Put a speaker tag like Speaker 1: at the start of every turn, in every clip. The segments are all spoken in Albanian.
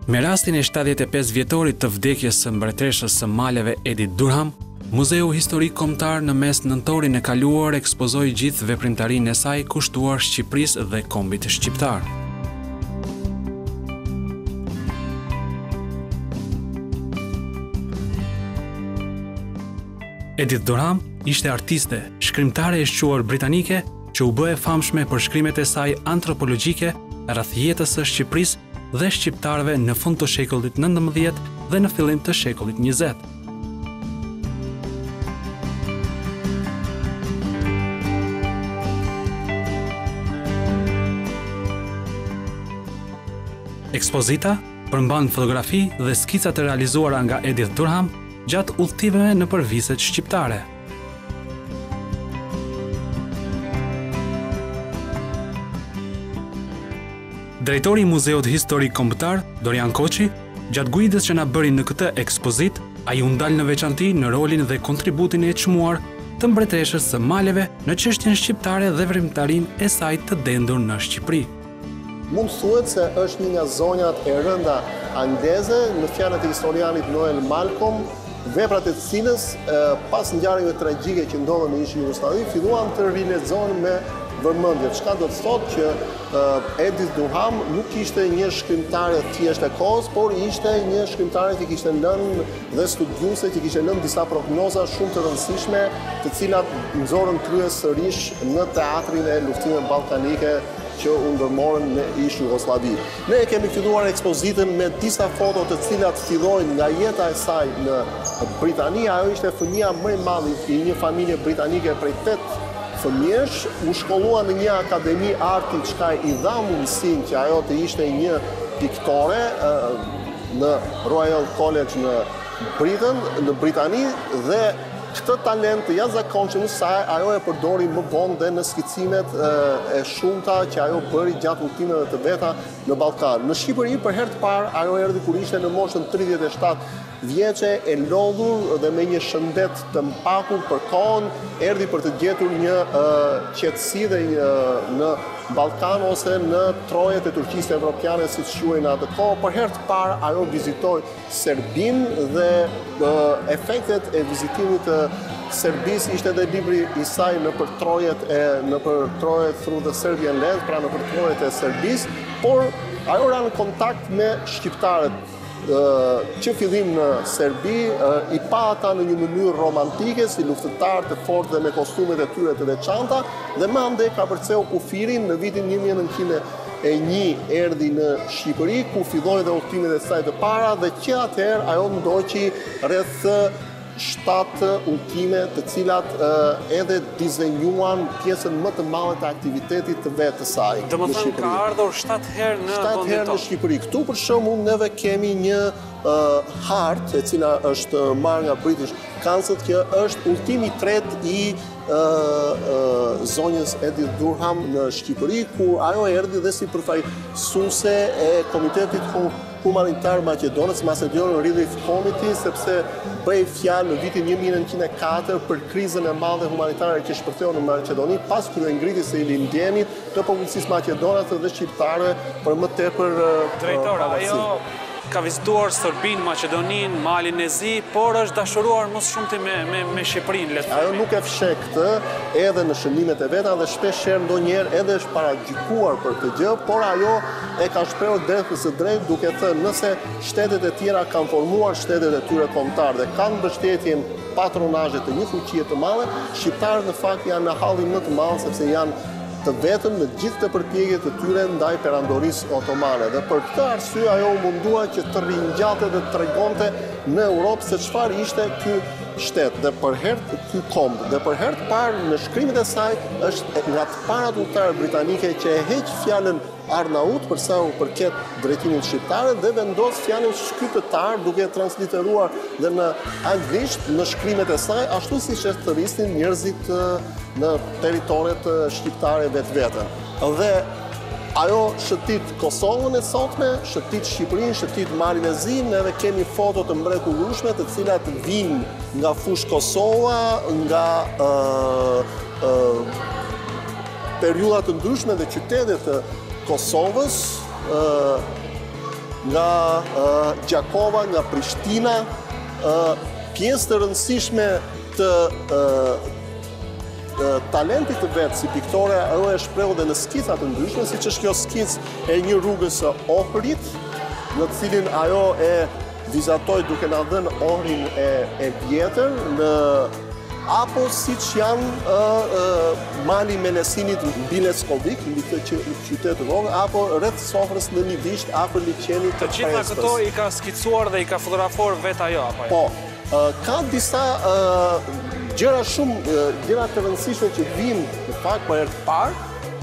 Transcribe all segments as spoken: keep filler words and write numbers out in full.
Speaker 1: Me rastin e shtatëdhjetë e pesë vjetorit të vdekjes së mbretëreshës së Maleve Edith Durham, Muzeu Historik Kombëtar në mes nëntorin e kaluar ekspozoi gjithë veprimtarinë e saj kushtuar Shqipërisë dhe kombit shqiptar. Edith Durham ishte artiste, shkrimtare e shquar britanike që u bë e famshme për shkrimet e saj antropologjike rreth jetës së Shqipërisë dhe shqiptarëve në fund të shekullit nëntëmbëdhjetë dhe në fillim të shekullit njëzet. Ekspozita përmban fotografi dhe skicat e realizuara nga Edith Durham gjatë udhëtimeve nëpër viset shqiptare. Drejtori i Muzeut Historik Kombëtar, Dorian Koçi, gjatë guidës që na bëri në këtë ekspozit, ai u ndal në veçanti në rolin dhe kontributin e çmuar të mbretëreshës së Maleve në çështjen shqiptare dhe veprimtarinë e saj të dendur në Shqipëri.
Speaker 2: Mund thuhet se është një nga zonjat e rënda angleze, në fjalët e historianit Noel Malcolm, veprat e cilës pas ngjarjeve tragjike që ndodhen në ish Jugosllavi filluan të rilexohen me vëmendje. Çka do të thotë që uh, Edith Durham nuk ishte një shkrimtare thjesht e kohës, por ishte një shkrimtare që kishte lënë dhe studiuese që kishte lënë disa prognoza shumë të rëndësishme, të cilat nxorën krye sërish në teatrin e luftimeve ballkanike që u ndërmorën në ish Jugosllavi. Ne kemi filluar ekspozitën me disa foto të cilat fillojnë nga jeta e saj në Britani. Ajo ishte fëmia më e madhe i një familje britanike prej tetë fëmijësh, u shkollua në një akademi arti çka i dha mundësinë që ajo të ishte një piktore në Royal College në Britain, në Britani, dhe këtë talent të jashtëzakonshëm saj ajo e përdori më vonë dhe në skicimet e shumta që ajo bëri gjatë udhëtimeve të veta në Ballkan. Në Shqipëri për herë të parë ajo erdhi kur ishte në moshën tridhjetë e shtatë vjeçe, e lodhur dhe me një shëndet të mpakur për kohën, erdhi për të gjetur një uh, qetësi dhe një, në Ballkan ose në trojet e Turqisë Evropiane, siç quhej në atë kohë. Për herë të parë ajo vizitoi Serbinë dhe uh, efektet e vizitimit të Serbisë ishte edhe libri i saj në për trojet e në për trojet Through the Serbian Land, pra në për trojet e Serbisë, por ajo ra në kontakt me shqiptarët që fillim në Serbi, i pa ata në një mënyrë romantike, si luftëtar të fortë dhe me kostumet e tyre të veçanta, dhe mande ka përceu kufirin në vitin një mijë e nëntëqind e një erdhi në Shqipëri, ku filloi dhe udhëtimet e saj të para, dhe që atëherë ajo ndoqi rreth shtatë udhëtime të cilat uh, edhe dizenjuan pjesën më të madhe të aktivitetit të vetë të saj.
Speaker 1: Domethënë ka ardhur shtatë herë në
Speaker 2: shtatë herë në Shqipëri. Këtu për shembull neve kemi një uh, hartë e cila është marrë nga British Council, që është udhëtimi i tretë i uh, uh, zonjës Edith Durham në Shqipëri, ku ajo erdhi dhe si përfaqësuese e Komitetit Humanitar Maqedonës, Macedonian Relief Committee, sepse bëi fjalë në vitin një mijë e nëntëqind e katër për krizën e madhe humanitare që shpërtheu në Maqedoni pas kryengritjes së lindjenit të popullsisë maqedonase dhe shqiptare për më tepër.
Speaker 1: Drejtor, ajo ka vizituar Serbinë, Maqedoninë, Malin e Zi, por është dashuruar më shumti me me, me Shqipërinë, le të themi.
Speaker 2: Ajo nuk e fsheh këtë edhe në shënimet e veta dhe shpeshherë ndonjëherë edhe është paragjykuar për këtë gjë, por ajo e ka shprehur drejt së drejt duke thënë nëse shtetet e tjera kanë formuar shtetet e tyre kombëtar dhe kanë mbështetjen patronazhe të një fuqie të madhe, shqiptarët në fakt janë në hallin më të madh sepse janë të vetëm në gjithë të përpjekjet të tyre ndaj perandorisë otomane. Dhe për këtë arsye ajo u mundua që të ringjalte dhe të tregonte në Europë se çfarë ishte ky shtet dhe për herë ky komb. Dhe për herë të parë në shkrimet e saj është nga të parat udhëtarë britanike që e heq fjalën Arnaut për sa u përket drejtimit shqiptare dhe vendos fjalën shqytetar duke transliteruar dhe në anglisht në shkrimet e saj, ashtu siç e thërrisnin njerëzit në territoret shqiptare vetveten. Dhe ajo shëtit Kosovën e sotme, shëtit Shqipërinë, shëtit Malin e Zi, edhe kemi foto të mrekullueshme të cilat vinë nga fush Kosova, nga uh, uh, periudha të ndryshme dhe qytete të Kosovës, uh, nga uh, Gjakova, nga Prishtina, uh, pjesë të rëndësishme të uh, uh, talentit të vetë si piktore, ajo e shprehu dhe në skicat të ndryshme, si që është kjo skic e një rrugës së Ohrit, në cilin ajo e vizatoj duke na dhënë Ohrin e, e vjetër, në apo si që janë uh, uh, mali Melesinit mbi Leskovik, mbi këtë qytet të vogël, apo rreth Sofrës në një visht afër liçenit të
Speaker 1: Të gjitha këto i ka skicuar dhe i ka fotografuar vetë ajo, apo?
Speaker 2: Po, uh, ka disa uh, gjëra shumë, uh, gjëra të rëndësishme që vinë në fakt për herë të parë.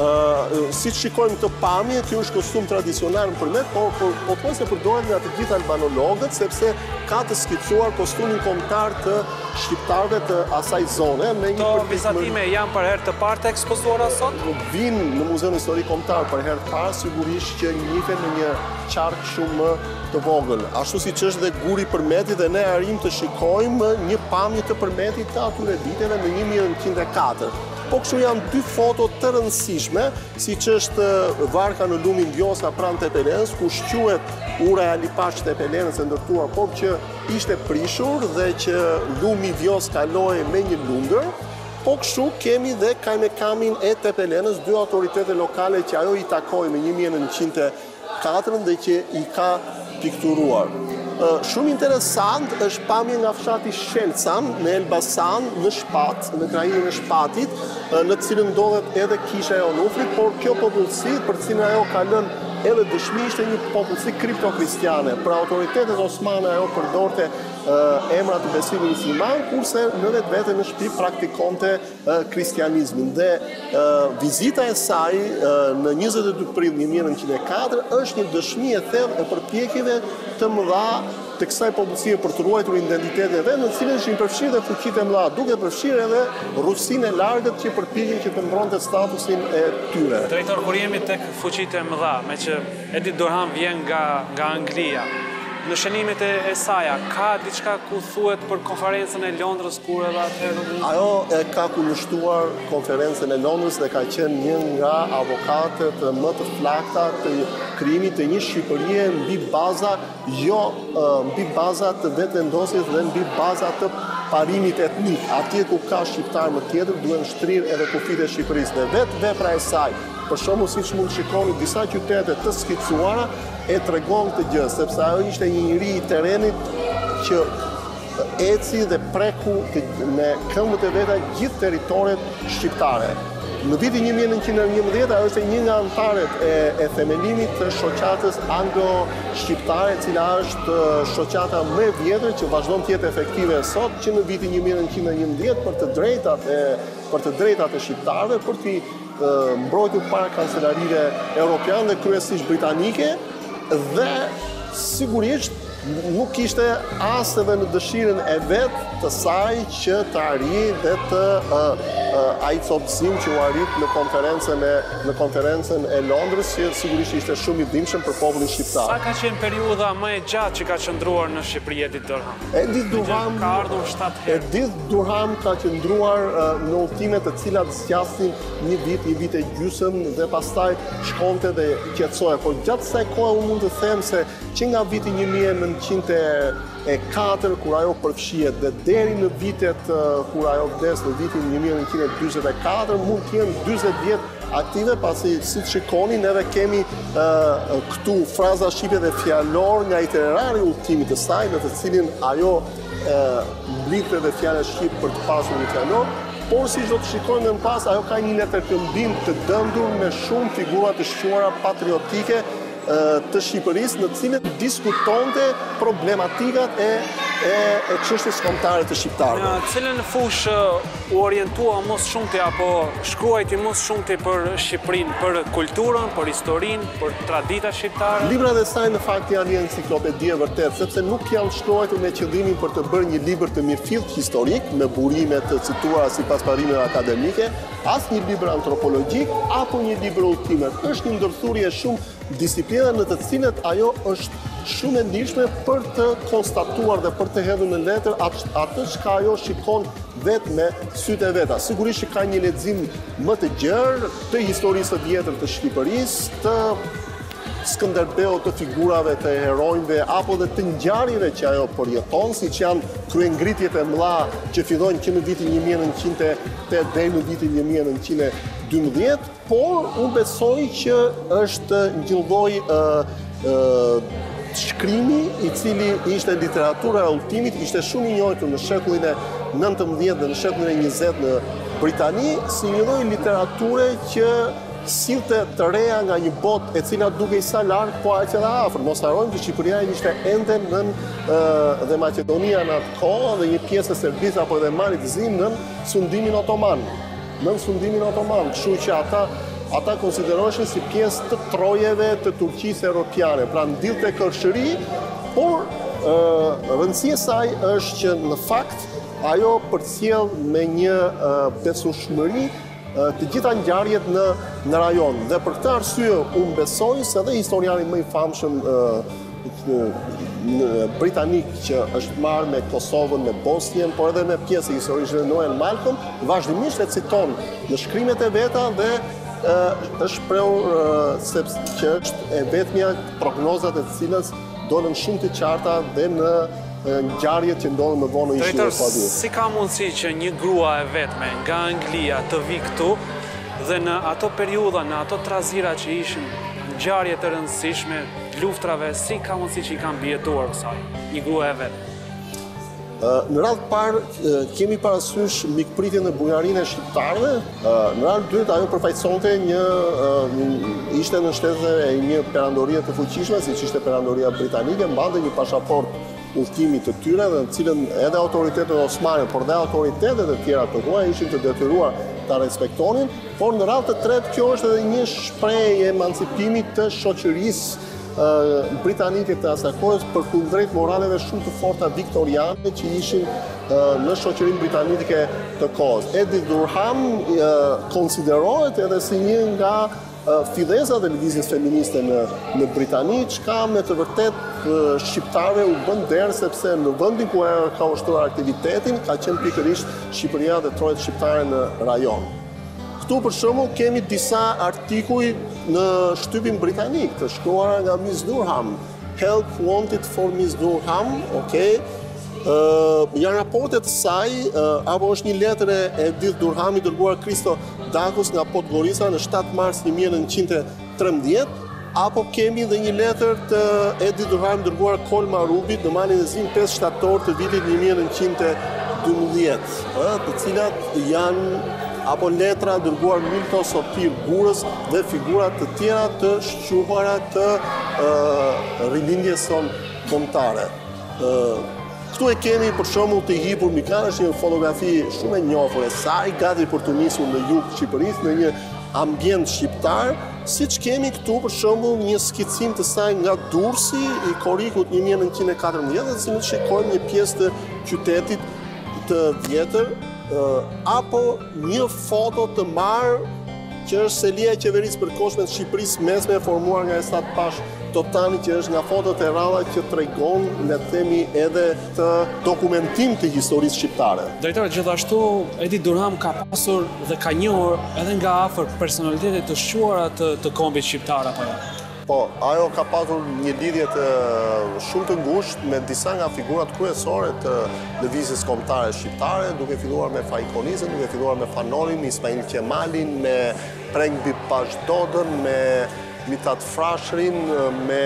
Speaker 2: Uh, si që shikojmë të pamje, kjo është kostum tradicional në përmet, po po të se përdoret nga të gjitha albanologët, sepse ka të skicuar kostumin kombëtar të shqiptarëve të asaj zone.
Speaker 1: Këto vizatime janë për herë të parë të ekspozuara sot?
Speaker 2: Vinë në Muzeun Historik Kombëtar për herë të parë, sigurisht që njihen në një qark shumë të vogël. Ashtu si që është dhe guri përmetit dhe ne arrim të shikojmë një pamje të përmetit të atyre viteve në një mijë e nëntëqind e katër. Po kështu janë dy foto të rëndësishme, si që është varka në lumin Vjosa pranë Tepelenës, ku shquhet ura e Alipaç Tepelenës e ndërtuar, por që ishte prishur dhe që lumi Vjos kaloi me një lundër. Po kështu kemi dhe Kajmekamin e Tepelenës, dy autoritete lokale që ajo i takoi me një mijë e nëntëqind e katër dhe që i ka pikturuar. Uh, shumë interesant është pamje nga fshati Shelcan në Elbasan, në Shpat, në krajinë e Shpatit, uh, në cilën ndodhet edhe kisha e Onufrit, por kjo popullsi, për cilën ajo ka lënë edhe dëshmi, ishte një popullsi kripto-kristiane. Për autoritetet osmane ajo përdorte uh, emra të besimit musliman, kurse në vetë vete në shtëpi praktikonte uh, kristianizmin. Dhe uh, vizita e saj uh, në njëzet e dy prill një mijë e nëntëqind e katër është një dëshmi e thellë e përpjekjeve të mëdha të kësaj popullsie për të ruajtur identitetin e vet, në cilën ishin përfshirë dhe fuqitë e mëdha, duke përfshirë edhe Rusinë e largët që përpiqen që të mbronte statusin e tyre.
Speaker 1: Drejtor, kur jemi tek fuqitë e mëdha, me që Edi Dorhan vjen nga nga Anglia, në shënimet e saja, ka diçka ku thuhet për konferencën e Londrës kur edhe atëherë?
Speaker 2: Ajo e ka kundërshtuar konferencën e Londrës dhe ka qenë një nga avokatët më të flakta të krijimit të një Shqipërie mbi baza jo mbi baza të vetëvendosjes dhe mbi baza të parimit etnik. Atje ku ka shqiptar më tjetër duhen shtrirë edhe kufit e Shqipërisë. Dhe vetë vepra e saj, për shembull siç mund të shikoni disa qytete të skicuara, e tregon të gjë, sepse ajo ishte një njeri i terrenit që eci dhe preku me këmbët e veta gjithë territoret shqiptare. Në vitin një mijë e nëntëqind e njëmbëdhjetë ajo është një nga anëtarët e, e themelimit të shoqatës anglo-shqiptare, e cila është shoqata më e vjetër që vazhdon të jetë efektive sot, që në vitin një mijë e nëntëqind e njëmbëdhjetë për të drejtat e për të drejtat e shqiptarëve, për të mbrojtur para kancelarive europiane dhe kryesisht britanike, dhe sigurisht nuk ishte as edhe në dëshirën e vetë të saj që të arrijë dhe të uh, uh, ai copëzim që u arrit në konferencën e në konferencën e Londrës, që sigurisht ishte shumë i dhimbshëm për popullin shqiptar.
Speaker 1: Sa ka qenë periudha më e gjatë që ka qëndruar në Shqipëri Edi Dorhan?
Speaker 2: Edi Dorhan
Speaker 1: ka ardhur shtatë herë.
Speaker 2: Edi Dorhan ka qëndruar uh, në udhëtime të cilat zgjasin një vit, një vit e gjysëm dhe pastaj shkonte dhe qetësohej. Por gjatë kësaj kohe unë mund të them se që nga viti një mijë e nëntëqind e katër kur ajo përfshihet dhe deri në vitet uh, kur ajo vdes në vitin një mijë e nëntëqind e dyzet e katër mund të jenë dyzet vjet aktive, pasi si të shikoni neve kemi uh, këtu fraza shqipe dhe fjalor nga itinerari i udhëtimit të saj, në të cilin ajo uh, mblidhte dhe fjalë shqip për të pasur një fjalor. Por si do të shikojmë më pas, ajo ka një letërkëmbim të dëndur me shumë figura të shquara patriotike të Shqipërisë, në cilët diskutonte problematikat e, e, e çështjes kombëtare të shqiptarëve.
Speaker 1: Në cilën fushë u orientua mos shumti apo shkruajti mos shumti për Shqipërinë, për kulturën, për historinë, për traditat shqiptare?
Speaker 2: Librat e saj në fakt janë një enciklopedi e vërtet, sepse nuk janë shkruar me qëllimin për të bërë një libër të mirëfillt historik me burime të cituara sipas parimeve akademike, as një libër antropologjik apo një libër udhëtime. Është një ndërthurje shumë disiplina në të cilët ajo është shumë e ndihshme për të konstatuar dhe për të hedhur në letër atë, atë çka ajo shikon vetë me sytë e veta. Sigurisht që ka një lexim më të gjerë të historisë së vjetër të Shqipërisë, të Skënderbeu të figurave të heronjve, apo dhe të ngjarjeve që ajo përjeton, siç janë kryengritjet e mëdha që fillojnë që në vitin një mijë e nëntëqind e tetë deri në vitin një mijë e nëntëqind e dymbëdhjetë, por unë besoj që është një lloj shkrimi i cili ishte literatura e udhëtimit, ishte shumë i njohur në shekullin e nëntëmbëdhjetë dhe në shekullin e njëzet në Britani, si një lloj literature që sillte të reja nga një botë e cila duke i sa larg, po aq edhe afër. Mos harrojmë që Shqipëria ishte ende nën dhe Maqedonia në atë kohë dhe një pjesë e Serbisë apo edhe Malit të Zi nën sundimin otoman. Nën sundimin otoman, kështu që ata ata konsideroheshin si pjesë të trojeve të Turqisë europiane. Pra ndillte kërshëri, por rëndësia e saj është që në fakt ajo përcjell me një besueshmëri të gjitha ngjarjet në në rajon. Dhe për këtë arsye unë besoj se edhe historiani më i famshëm britanik që është marrë me Kosovën, me Bosnjën, por edhe me pjesë e historisë Noel Malcolm, vazhdimisht e citon në shkrimet e veta dhe është shprehur sepse që është e vetmja prognozat e cilës dolën shumë të qarta dhe në ngjarjet që ndodhen më vonë në ishin e Jugosllavia.
Speaker 3: Si ka mundësi që një grua e vetme nga Anglia të vi këtu dhe në ato periudha, në ato trazira që ishin ngjarje të rëndësishme, luftrave, si ka mundësi që i kanë mbijetuar kësaj, një grua e vetme?
Speaker 2: Në radhë parë kemi parasysh mikpritjen e bujarinë e shqiptarëve. Në radhë dytë ajo përfaqësonte një ishte në shtete e një perandorie të fuqishme, siç ishte perandoria britanike, mbante një pasaportë udhëtimi të tyre dhe në cilën edhe autoritetet osmane, por dhe autoritetet e tjera të huaj ishin të detyruar ta respektonin, por në radhë të tretë kjo është edhe një shprehje e emancipimit të shoqërisë britanike të asaj kohës përkundrejt moraleve shumë të forta viktoriane që ishin në shoqërinë britanike të kohës. Edith Durham konsiderohet edhe si një nga fillesat e lëvizjes feministe në, në Britani, çka me të vërtet shqiptarëve u bën derë sepse në vendin ku ajo ka ushtruar aktivitetin ka qenë pikërisht Shqipëria dhe trojet shqiptare në rajon. Këtu për shembull kemi disa artikuj në shtypin britanik të shkruara nga Miss Durham. Help wanted for Miss Durham, okay. Uh, janë raportet të saj, uh, apo është një letër e Edith Durhami dërguar Kristo Dakus nga Podgorica në shtatë mars një mijë e nëntëqind e trembëdhjetë, apo kemi dhe një letër të Edith Durhami dërguar Kolma Rubit në Malin e Zi pesë shtator të vitit një mijë e nëntëqind e dymbëdhjetë, uh, të cilat janë apo letra dërguar Milton Sotir Gurës dhe figura të tjera të shquara të uh, rilindjes son kombëtare. Uh, Këtu e kemi për shembull të hipur Mikan, është një fotografi shumë e njohur e saj, gati për të nisur në jug të Shqipërisë në një ambient shqiptar, siç kemi këtu për shembull një skicim të saj nga Durrësi i Korrikut një mijë e nëntëqind e katërmbëdhjetë, si ne shikojmë një pjesë të qytetit të vjetër, apo një foto të marrë që është selia e qeverisë përkohshme të Shqipërisë mesme e formuar nga Esat Pash Totani, që është nga fotot e ralla që tregon, le të themi, edhe të dokumentim të historisë shqiptare.
Speaker 3: Drejtor, gjithashtu Edith Durham ka pasur dhe ka njohur edhe nga afër personalitete të shquara të, të kombit shqiptar apo jo?
Speaker 2: Po, ajo ka pasur një lidhje të shumë të ngushtë me disa nga figurat kryesore të lëvizjes kombëtare shqiptare, duke filluar me Fajkonizën, duke filluar me Fanorin, Ismail Qemalin, me Prengbi Pashdodën, me Mitat Frashrin, me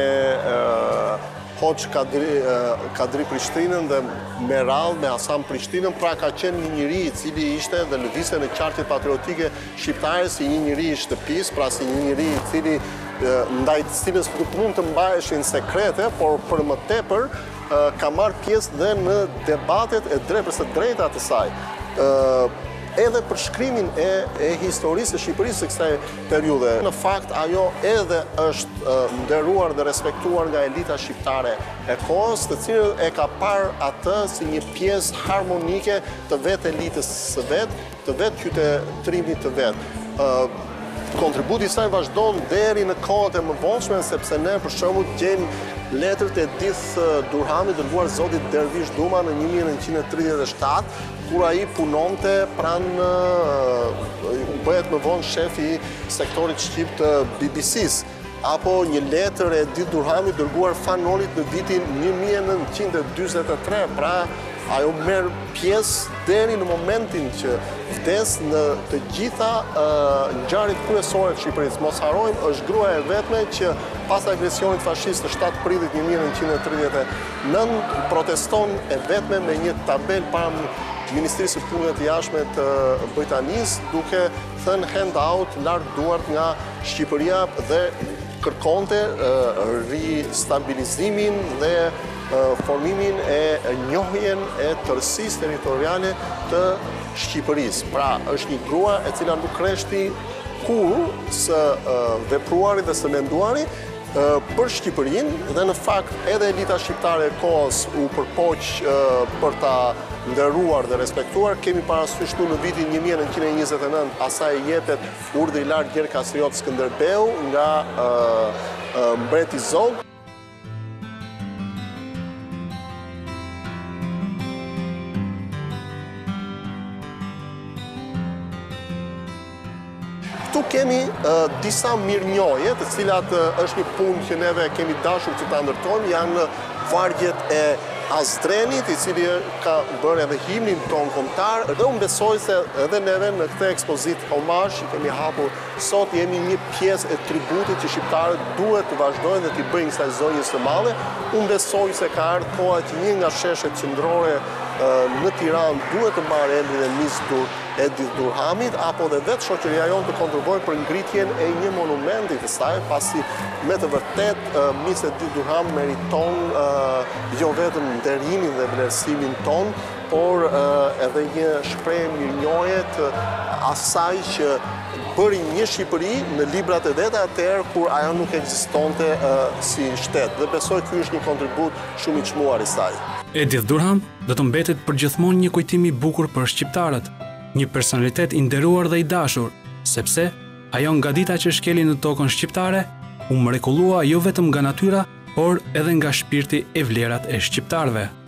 Speaker 2: uh, Hoxh Kadri, uh, Kadri Prishtinën dhe me radhë me Hasan Prishtinën, pra ka qenë një njeri i cili ishte dhe lëvizje në qartje patriotike shqiptare si një njeri i shtëpisë, pra si një njeri i cili uh, ndaj të cilës nuk mund të mbaheshin sekrete, por për më tepër uh, ka marrë pjesë dhe në debatet e drejtës së drejta të saj. Uh, edhe për shkrimin e, e historisë e Shqipërisë së kësaj periudhe. Në fakt, ajo edhe është uh, nderuar dhe respektuar nga elita shqiptare e kohës, të cilën e ka parë atë si një pjesë harmonike të vetë elitës së vetë, të vetë qytetërimit të vetë. Uh, Kontributi i saj vazhdon deri në kohët e mëvonshme, sepse ne për shembull gjejmë letrat e Edith Durhamit dërguar zotit Dervish Duma në një mijë e nëntëqind e tridhjetë e shtatë, kur ai punonte pranë u bëhet më vonë shef i sektorit shqip të B B C-s. apo një letër e Edith Durhamit dërguar Fanolit në vitin një mijë e nëntëqind e dyzet e tre, pra ajo merr pjesë deri në momentin që vdes në të gjitha uh, ngjarjet kryesore të Shqipërisë. Mos harrojmë, është gruaja e vetme që pas agresionit fashist të shtatë prillit një mijë e nëntëqind e tridhjetë e nëntë proteston e vetme me një tabel para Ministrisë së Punëve të Jashtme të Britanisë, duke thënë hand out larg duart nga Shqipëria dhe kërkonte uh, ristabilizimin dhe formimin e njohjen e tërësisë territoriale të Shqipërisë. Pra, është një grua e cila nuk rreshti kur së vepruari dhe së menduari për Shqipërinë, dhe në fakt edhe elita shqiptare e kohës u përpoq për ta nderuar dhe respektuar. Kemi parasysh në vitin një mijë e nëntëqind e njëzet e nëntë asaj jepet urdhri i lartë Gjerkastriot Skënderbeu nga mbreti Zog. Këtu kemi uh, disa mirënjohje, të cilat uh, është një punë që neve kemi dashur që ta ndërtojmë, janë vargjet e Azdrenit, i cili ka bërë edhe himnin ton kombëtar, dhe unë besoj se edhe neve në këtë ekspozit homazh që kemi hapur sot jemi një pjesë e tributit që shqiptarët duhet të vazhdojnë dhe t'i bëjnë kësaj zonjës së madhe. Unë besoj se ka ardhur koha që një nga sheshet qendrore në Tiranë duhet të marrë emrin e Miss Edith Durhamit, apo dhe vetë shoqëria jonë të kontribuojë për ngritjen e një monumenti të saj, pasi me të vërtet Miss Edith Durham meriton jo vetëm nderimin dhe vlerësimin ton, por edhe një shprehje mirënjohje të asaj që bëri një Shqipëri në librat e veta atëherë kur ajo nuk ekzistonte si shtet. Dhe besoj ky është një kontribut shumë i çmuar i saj.
Speaker 1: Edith Durham do të mbetet përgjithmonë një kujtim i bukur për shqiptarët, një personalitet i nderuar dhe i dashur, sepse ajo nga dita që shkeli në tokën shqiptare, u mrekullua jo vetëm nga natyra, por edhe nga shpirti e vlerat e shqiptarëve.